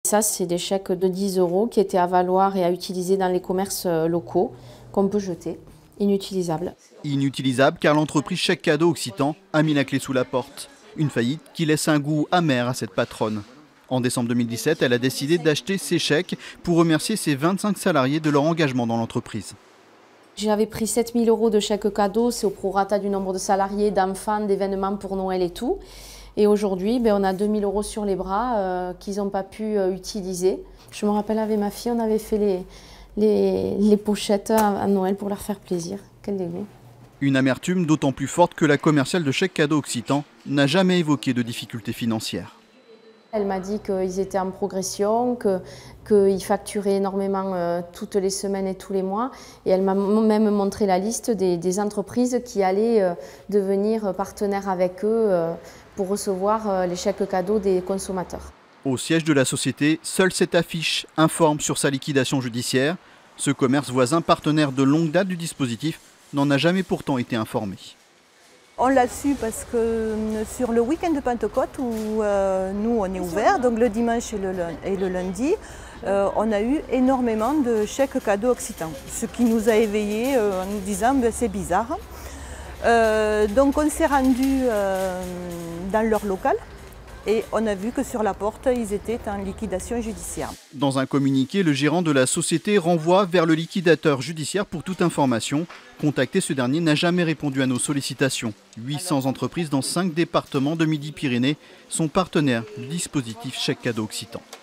Ça, c'est des chèques de 10 € qui étaient à valoir et à utiliser dans les commerces locaux, qu'on peut jeter, inutilisables. Inutilisable car l'entreprise Chèques Cadeaux Occitan a mis la clé sous la porte. Une faillite qui laisse un goût amer à cette patronne. En décembre 2017, elle a décidé d'acheter ces chèques pour remercier ses 25 salariés de leur engagement dans l'entreprise. J'avais pris 7 000 € de chèques cadeaux, c'est au prorata du nombre de salariés, d'enfants, d'événements pour Noël et tout. Et aujourd'hui, on a 2 000 € sur les bras qu'ils n'ont pas pu utiliser. Je me rappelle avec ma fille, on avait fait les pochettes à Noël pour leur faire plaisir. Quel dégoût. Une amertume d'autant plus forte que la commerciale de Chèques Cadeaux Occitan n'a jamais évoqué de difficultés financières. Elle m'a dit qu'ils étaient en progression, qu'ils facturaient énormément toutes les semaines et tous les mois. Et elle m'a même montré la liste des entreprises qui allaient devenir partenaires avec eux pour recevoir les chèques cadeaux des consommateurs. Au siège de la société, seule cette affiche informe sur sa liquidation judiciaire. Ce commerce voisin, partenaire de longue date du dispositif, n'en a jamais pourtant été informé. On l'a su parce que sur le week-end de Pentecôte où nous on est ouvert, donc le dimanche et le lundi, on a eu énormément de chèques cadeaux Occitan. Ce qui nous a éveillés en nous disant c'est bizarre. Donc on s'est rendu dans leur local et on a vu que sur la porte ils étaient en liquidation judiciaire. Dans un communiqué, le gérant de la société renvoie vers le liquidateur judiciaire pour toute information. Contacté, ce dernier n'a jamais répondu à nos sollicitations. 800 entreprises dans 5 départements de Midi-Pyrénées sont partenaires du dispositif Chèques Cadeaux Occitan.